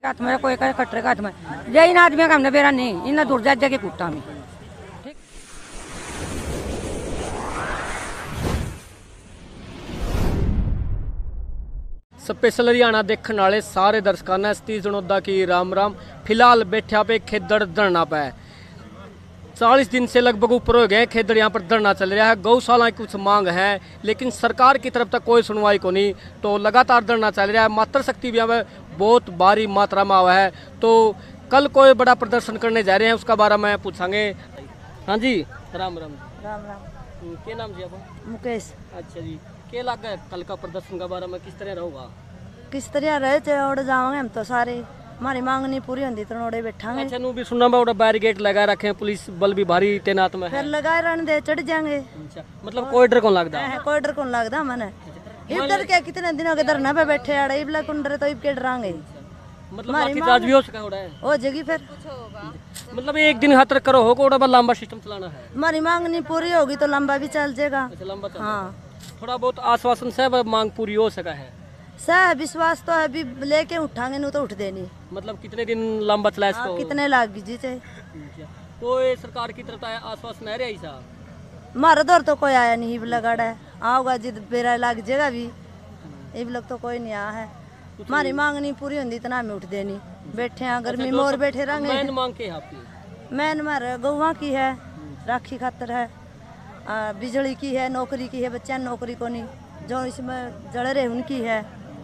हाथ में कोई कहे कटरे का हाथ में जे इन आदमी का हमने बेरा नहीं इन दूर जा के कूटा में स्पेशल हरियाणा देखने वाले सारे दर्शकों ने सतीश जनोदा की राम राम। फिलहाल बैठा पे खेदड़ धरना पे 40 दिन से लगभग ऊपर हो गए खेदड़ यहाँ पर धरना चल रहा है। गौशाला की कुछ मांग है लेकिन सरकार की तरफ तक कोई सुनवाई को नहीं, तो लगातार धरना चल रहा है। मातृशक्ति भी यहाँ पे बहुत भारी मात्रा में हुआ है, तो कल कोई बड़ा प्रदर्शन करने जा रहे हैं, उसका बारे में पूछांगे। हाँ जी, राम राम। राम राम। क्या नाम जी आपका? मुकेश। अच्छा जी, क्या लग है कल का प्रदर्शन का बारे में, किस तरह रहोगा? किस तरह रहे चौड़ जाओगे हम तो सारे हमारी मांग नहीं पूरी होती तो नोड़े बैठांगे। अच्छा, नू भी सुनना मैं बैरिकेड लगा रखे हैं, पुलिस बल भी भारी तैनात में है। फिर लगाए रहने दे चढ़ जाएंगे। अच्छा, मतलब कोई डर कौन लगता है? कोई डर कौन लगता मैंने इब डर के कितने दिनों के धरना पे बैठे आड़े इब कुन डर तो इब के डरांगे। मतलब लाठीचार्ज भी हो सका होड़ा है हो जगी फिर मतलब एक दिन हाथ करो हो कोड़ा लंबा सिस्टम चलाना है। हमारी मांग नहीं पूरी होगी तो लंबा भी चल जाएगा। अच्छा, लंबा चल। हाँ, थोड़ा बहुत आश्वासन से मांग पूरी हो सका है। सह विश्वास तो है अभी लेके उठांगे नहीं तो उठ देनी। मतलब कितने दिन लंबा चला इसको? कितने लाग जी चे कोई सरकार की तरफ आश्वासन है रही सा? हमारा दौर तो कोई आया नहीं, इब लगाड़ा है आओगा जिद बेरा लग जाएगा भी, इब लग तो कोई नहीं आया है। हमारी मांग नहीं पूरी होती इतना हमें उठ देनी, बैठे हैं गर्मी में और बैठे रहेंगे। मैन मांग के आपकी? मैन हमारे गौवा की है, राखी खातर है, बिजली की है, नौकरी की है, बच्चा नौकरी को नहीं जो इसमें जड़ रहे उनकी है।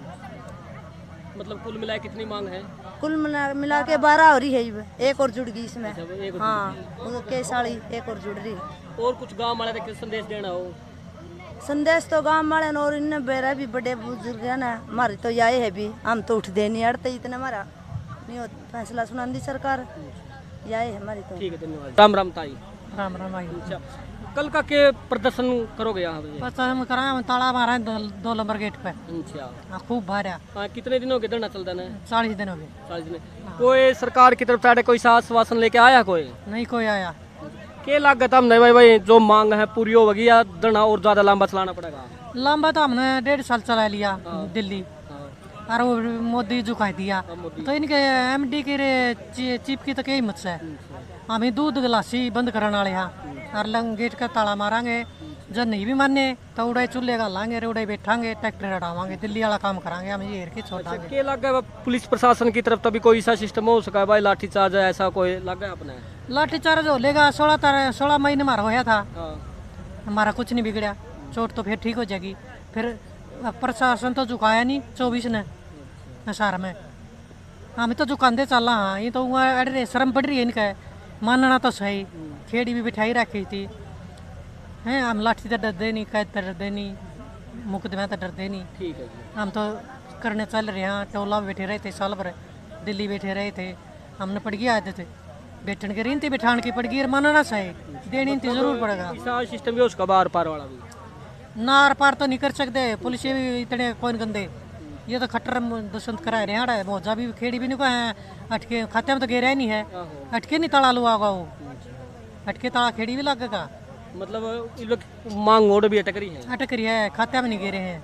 मतलब कुल मिलाए कितनी मांग है? कुल मिला के 12 हो रही है, एक और जुड़ गई इसमें। अच्छा, हाँ, के साड़ी एक और जुड़ रही। और कुछ गांव वाले को संदेश देना हो? संदेश तो गांव वाले और इन बेरा भी बड़े बुजुर्ग है ना, हमारी तो यही है भी हम तो उठ देनी अड़ते इतना हमारा नहीं हो फैसला सुना दी सरकार, यही है हमारी तो। ठीक है, धन्यवाद। राम राम ताई। राम राम आई। अच्छा, कल का के प्रदर्शन करोगे यहाँ पे? बस हम करा ताला मारा है दो नंबर गेट पे। अच्छा, खूब भारा। हाँ, कितने दिनों के धरना चलता है? 40 दिन हो गए। 40 दिन। कोई सरकार की तरफ से कोई आश्वासन लेके आया? कोई नहीं कोई आया। क्या लागत हमने भाई जो मांग है पूरी होगी या धरना और ज्यादा लंबा चलाना पड़ेगा? लंबा तो हमने 1.5 साल चला लिया दिल्ली, और वो मोदी झुका दिया तो इनके एमडी के चीफ की तो क्या हिम्मत है। हम दूध गिलासी बंद करने वाले हैं और लंग गेट का ताला मारांगे, जब नहीं भी माने तो उड़े चूल्हे का लाएंगे, उड़े बैठांगे, ट्रैक्टर हटावांगे, दिल्ली वाला काम करांगे हम, ये के छोटा। क्या लगा पुलिस प्रशासन की तरफ तभी कोई ऐसा सिस्टम हो सका है भाई लाठीचार्ज ऐसा कोई लगा अपने? लाठीचार्ज हो लेगा, 16 महीने हमारा होया था। हमारा कुछ नहीं बिगड़ा, चोट तो फिर ठीक हो जाएगी। फिर प्रशासन तो झुकाया नहीं 24 ने सार में, हम तो झुकाते चल। हाँ, ये तो अरे शर्म पड़ रही है इनका, मानना तो सही। खेड़ी भी बिठाई रखी थी हैं, हम लाठी तो डरते नहीं, कैद तो डरते नहीं, मुकदमे तो डरते नहीं। ठीक है, हम तो करने चल रहे हैं। टोला में बैठे रहे थे साल भर, दिल्ली बैठे रहे थे, हमने पड़ गया आते थे बैठन के रीन थी, बिठान की पड़ गई, मानना सही देनी थी जरूर पड़ेगा। सिस्टम भी उसका बार पार वाला भी नार पार तो नहीं कर सकते, पुलिस भी इतने कौन गंदे, ये तो खट्टर दुष्यंत करा रहे हैं। मौजा भी खेड़ी भी नहीं कहे अटके खाते में तो गेरा नहीं है, अटके नहीं ताला लुआ होगा, वो अटके ताला खेड़ी भी लगेगा। मतलब मांग ओड भी अटक रही है, अटक रही है, खाते में नहीं गेरे हैं,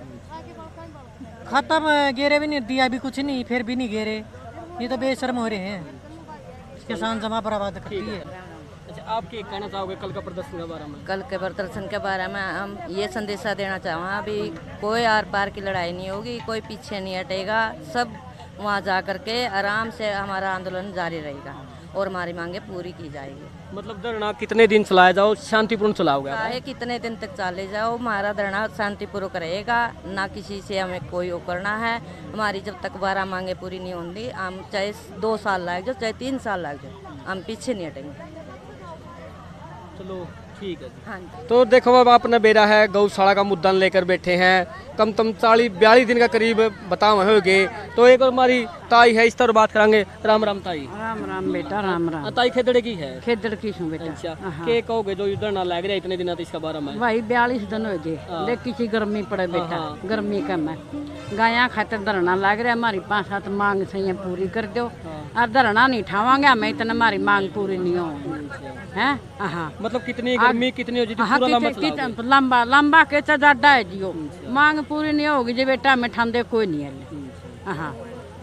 खाता में गेरे भी नहीं, दिया भी कुछ नहीं, फिर भी नहीं गेरे, ये तो बेशर्म हो रहे हैं, किसान जमा बर्बाद करती है। अच्छा, आप क्या कहना चाहोगे कल का प्रदर्शन के बारे में? कल के प्रदर्शन के बारे में हम ये संदेशा देना चाहूँ, अभी कोई आर पार की लड़ाई नहीं होगी, कोई पीछे नहीं हटेगा, सब वहाँ जा कर के आराम से हमारा आंदोलन जारी रहेगा और हमारी मांगे पूरी की जाएगी। मतलब धरना कितने दिन चलाया जाओ, शांतिपूर्ण चलाओगे? चाहे कितने दिन तक चले जाओ, हमारा धरना शांतिपूर्वक रहेगा, ना किसी से हमें कोई वो करना है। हमारी जब तक 12 मांगे पूरी नहीं होंगी, हम चाहे 2 साल लग जाए, चाहे 3 साल लग जाए, हम पीछे नहीं हटेंगे। चलो ठीक है। हाँ, तो देखो अब आपने बेरा है गौशाला का मुद्दा लेकर बैठे हैं, कम 40-42 दिन का करीब बताओ हो गए। तो एक और हमारी ताई है, इस तरह बात करेंगे। राम राम ताई। राम राम बेटा, राम राम। ताई खेदड़े की है? खेदड़ की हूँ बेटा। अच्छा, के कहोगे जो धरना लग रहा है इतने दिन इसका बारे में? भाई 42 दिन हो गए, देख किसी गर्मी पड़े बेटा, गर्मी कम है, गाया खातिर धरना लग रहा है, हमारी 5-7 मांग सही पूरी कर दो, और धरना नहीं ठावांगे हमें इतना हमारी मांग पूरी नहीं हो है। हाँ, मतलब कितनी गर्मी कितनी हो जाती? लंबा लंबा के ज्यादा है जियो, मांग पूरी नहीं होगी जी बेटा, हमें ठंडे कोई नहीं है। हाँ,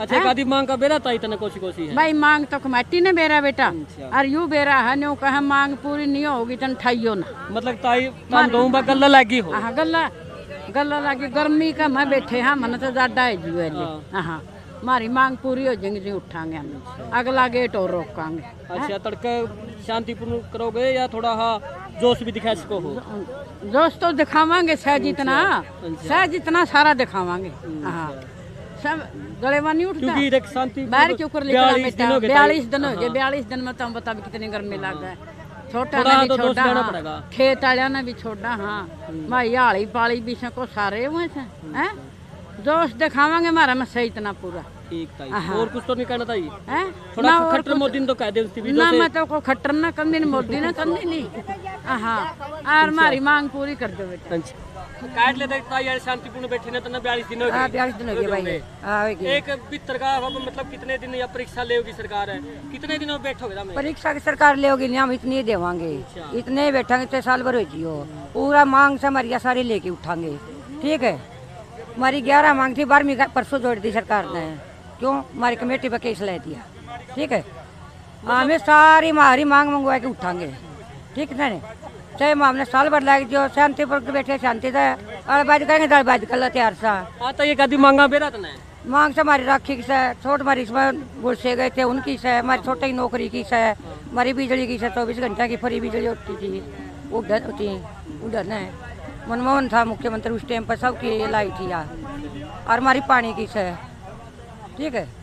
अच्छा एक आदि मांग का बेरा था इतना कोसी है भाई मांग तो कमेटी ने बेरा बेटा अच्छा। और यू बेरा है न्यू कहा मांग पूरी नहीं होगी तन ठाइयो ना मतलब ताई तान दो बा गल्ला लगी हो हाँ गल्ला गल्ला लगी गर्मी का मैं बैठे हाँ मन तो ज्यादा है जी वाले हाँ हमारी मांग पूरी हो जाएंगी जी उठांगे हम अगला गेट और रोकांगे। अच्छा तड़के शांतिपूर्ण करोगे या थोड़ा हाँ जोश भी दिखा सको हो? जोश तो दिखावांगे सहज इतना सारा दिखावांगे हाँ सब गलेवा नहीं उठता क्योंकि देख शांति बाहर के ऊपर लिखा 42 दिन हो गए 42 दिन हो गए 42 दिन में तो हम बता कितनी गर्मी लग गए छोटा थोड़ा ने भी तो दोस्त छोड़ा लेना हाँ। पड़ेगा। खेत वालिया ने भी छोड़ा हाँ भाई हाली पाली भी को सारे हुए थे हैं जोश दिखावांगे हमारा मैं सही इतना पूरा ठीक ताई हाँ। और कुछ तो नहीं कहना ताई हैं थोड़ा ना और खट्टर मोदी ने तो कह दे उसकी भी ना मैं तो को खट्टर ना कंदी ने मोदी ने कंदी नहीं हाँ और हमारी मांग पूरी कर दो बेटा काट ले देखता यार शांतिपूर्ण बैठे ने तो 42 दिन हो गए 42 दिन हो गए भाई हाँ एक भीतर का अब मतलब कितने दिन या परीक्षा लेगी सरकार है कितने दिनों में बैठोगे ना परीक्षा की सरकार लेगी नहीं हम इतने देवांगे इतने ही बैठांगे तो साल भर हो जियो पूरा मांग से हमारी सारी लेके उठांगे ठीक है। हमारी 11 मांग थी 12वीं का परसों जोड़ दी सरकार ने क्यों हमारी कमेटी पर केस ले दिया ठीक है। हमें सारी हमारी मांग मंगवा के उठांगे ठीक है ना चाहे हमने साल भर लग दियो शांति पर बैठे शांति से और बात करेंगे दाल बात कर तैयार सा हाँ तो ये कभी मांगा बेरा तो नहीं मांग से हमारी राखी की से छोट हमारी इसमें गुस्से गए थे उनकी से हमारी छोटे की नौकरी की से हमारी बिजली की से 24 घंटा की फ्री बिजली होती थी उधर होती उधर है मनमोहन था मुख्यमंत्री उस टाइम पर सबकी लाई थी यार और हमारी पानी की से ठीक है।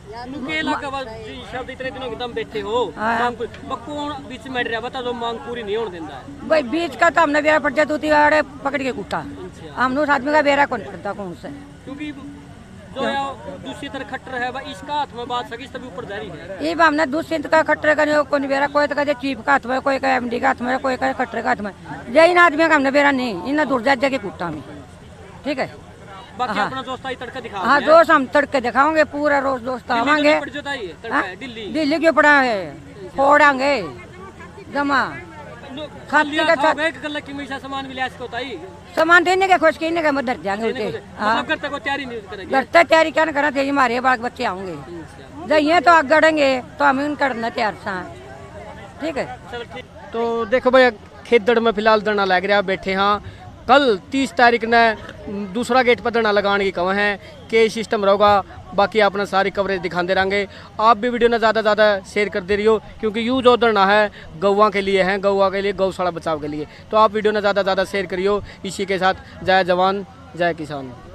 शब्द इतने दिनों एकदम बैठे हो मांग कौन बीच में रहा बता दो मांग पूरी नहीं होने देता है भाई बीच का तो हमने बेरा पड़ जाती होती है पकड़ के कूटा हमने उस आदमी का बेरा कौन पड़ता कौन से क्योंकि जो है दूसरी तरह खट्टर है इसका हाथ में बात सकी तभी ऊपर जारी है ये हमने दूसरी का खट्टर का नहीं कोई बेरा कोई तो चीफ का हाथ में कोई का एमडी का हाथ में कोई का खट्टर का हाथ में जय इन आदमी का हमने बेरा नहीं इन दूर जा के कूटा में ठीक है। बाकी अपना दोस्त आई तड़का दिखा हाँ दोस्त हम तड़के दिखाओगे पूरा रोज दोस्त आवांगे दिल्ली क्यों पड़ा है फोड़ांगे जमा खाती का सामान भी लिया सामान देने के खुश कहने के मदद जाएंगे करते तैयारी क्या करना चाहिए हमारे बाल बच्चे आऊंगे जाइए तो आगे बढ़ेंगे तो हम इन करना तैयार सा ठीक है। तो देखो भाई खेदड़ में फिलहाल धरना लग रहा बैठे हाँ कल 30 तारीख ने दूसरा गेट पर धरना लगाने की कहा है कि सिस्टम रहेगा बाकी अपना सारी कवरेज दिखाते रहेंगे। आप भी वीडियो ना ज़्यादा शेयर कर दे रही हो क्योंकि यूँ जो धरना है गौवा के लिए है गौवा के लिए गौशाला बचाव के लिए तो आप वीडियो ना ज़्यादा शेयर करियो। इसी के साथ जय जवान जय किसान।